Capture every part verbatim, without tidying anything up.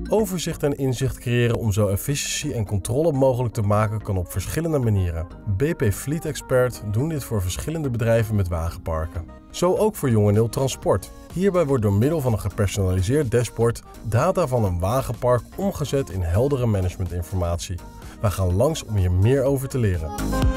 Overzicht en inzicht creëren om zo efficiëntie en controle mogelijk te maken kan op verschillende manieren. B P Fleet Expert doen dit voor verschillende bedrijven met wagenparken. Zo ook voor Jong en Nul Transport. Hierbij wordt door middel van een gepersonaliseerd dashboard data van een wagenpark omgezet in heldere managementinformatie. Wij gaan langs om hier meer over te leren.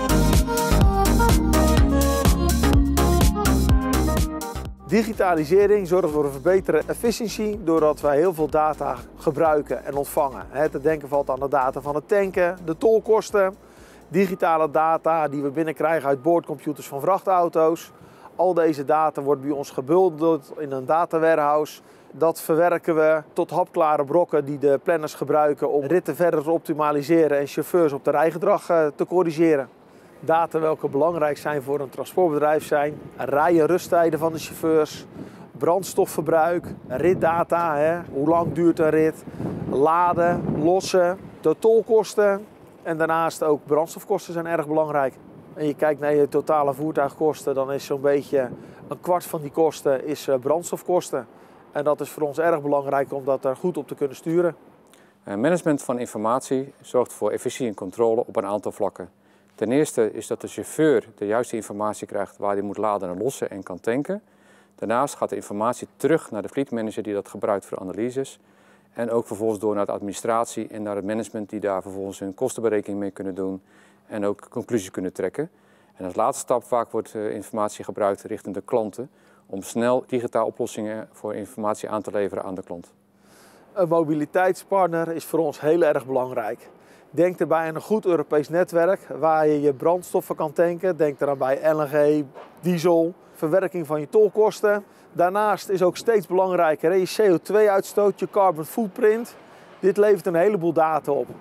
Digitalisering zorgt voor een verbeterde efficiëntie doordat wij heel veel data gebruiken en ontvangen. Te denken valt aan de data van het tanken, de tolkosten, digitale data die we binnenkrijgen uit boordcomputers van vrachtauto's. Al deze data wordt bij ons gebundeld in een data warehouse. Dat verwerken we tot hapklare brokken die de planners gebruiken om ritten verder te optimaliseren en chauffeurs op de rijgedrag te corrigeren. Data welke belangrijk zijn voor een transportbedrijf zijn rij- en rusttijden van de chauffeurs, brandstofverbruik, ritdata, hè, hoe lang duurt een rit, laden, lossen, de tolkosten en daarnaast ook brandstofkosten zijn erg belangrijk. En je kijkt naar je totale voertuigkosten, dan is zo'n beetje een kwart van die kosten is brandstofkosten. En dat is voor ons erg belangrijk om dat er goed op te kunnen sturen. Management van informatie zorgt voor efficiëntie en controle op een aantal vlakken. Ten eerste is dat de chauffeur de juiste informatie krijgt waar hij moet laden en lossen en kan tanken. Daarnaast gaat de informatie terug naar de fleetmanager die dat gebruikt voor analyses. En ook vervolgens door naar de administratie en naar het management die daar vervolgens hun kostenberekening mee kunnen doen. En ook conclusies kunnen trekken. En als laatste stap vaak wordt uh, informatie gebruikt richting de klanten om snel digitaal oplossingen voor informatie aan te leveren aan de klant. Een mobiliteitspartner is voor ons heel erg belangrijk. Denk erbij aan een goed Europees netwerk waar je je brandstoffen kan tanken. Denk eraan bij L N G, diesel, verwerking van je tolkosten. Daarnaast is ook steeds belangrijker je C O twee uitstoot, je carbon footprint. Dit levert een heleboel data op.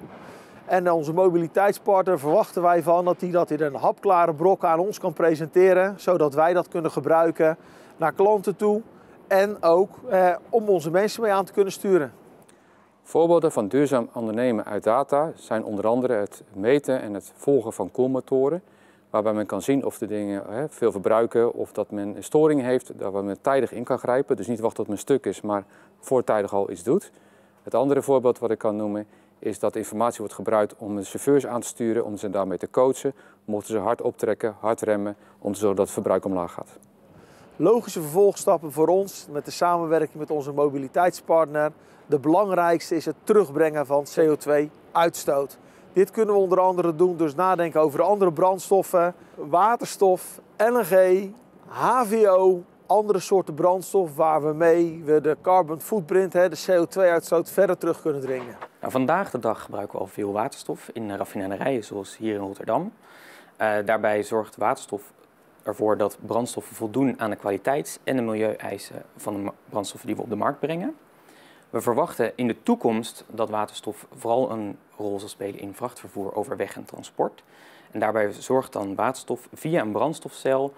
En onze mobiliteitspartner verwachten wij van dat hij dat in een hapklare brok aan ons kan presenteren, zodat wij dat kunnen gebruiken naar klanten toe en ook eh, om onze mensen mee aan te kunnen sturen. Voorbeelden van duurzaam ondernemen uit data zijn onder andere het meten en het volgen van koelmotoren, waarbij men kan zien of de dingen hè, veel verbruiken of dat men een storing heeft, waar men tijdig in kan grijpen. Dus niet wachten tot men stuk is, maar voortijdig al iets doet. Het andere voorbeeld wat ik kan noemen is dat informatie wordt gebruikt om de chauffeurs aan te sturen, om ze daarmee te coachen. Mochten ze hard optrekken, hard remmen, om te zorgen dat het verbruik omlaag gaat. Logische vervolgstappen voor ons met de samenwerking met onze mobiliteitspartner. De belangrijkste is het terugbrengen van C O twee uitstoot. Dit kunnen we onder andere doen dus nadenken over andere brandstoffen, waterstof, L N G, H V O, andere soorten brandstof waarmee we de carbon footprint, de C O twee uitstoot, verder terug kunnen dringen. Nou, vandaag de dag gebruiken we al veel waterstof in raffinaderijen zoals hier in Rotterdam. Uh, daarbij zorgt waterstof ervoor dat brandstoffen voldoen aan de kwaliteits- en de milieueisen van de brandstoffen die we op de markt brengen. We verwachten in de toekomst dat waterstof vooral een rol zal spelen in vrachtvervoer over weg en transport. En daarbij zorgt dan waterstof via een brandstofcel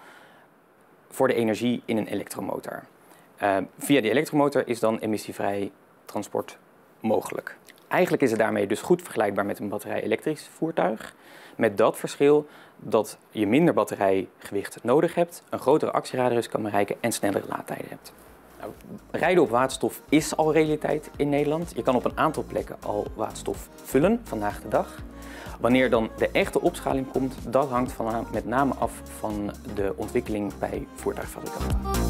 voor de energie in een elektromotor. Uh, via die elektromotor is dan emissievrij transport mogelijk. Eigenlijk is het daarmee dus goed vergelijkbaar met een batterij-elektrisch voertuig. Met dat verschil dat je minder batterijgewicht nodig hebt, een grotere actieradius kan bereiken en snellere laadtijden hebt. Nou, rijden op waterstof is al realiteit in Nederland. Je kan op een aantal plekken al waterstof vullen, vandaag de dag. Wanneer dan de echte opschaling komt, dat hangt van, met name af van de ontwikkeling bij voertuigfabrikanten.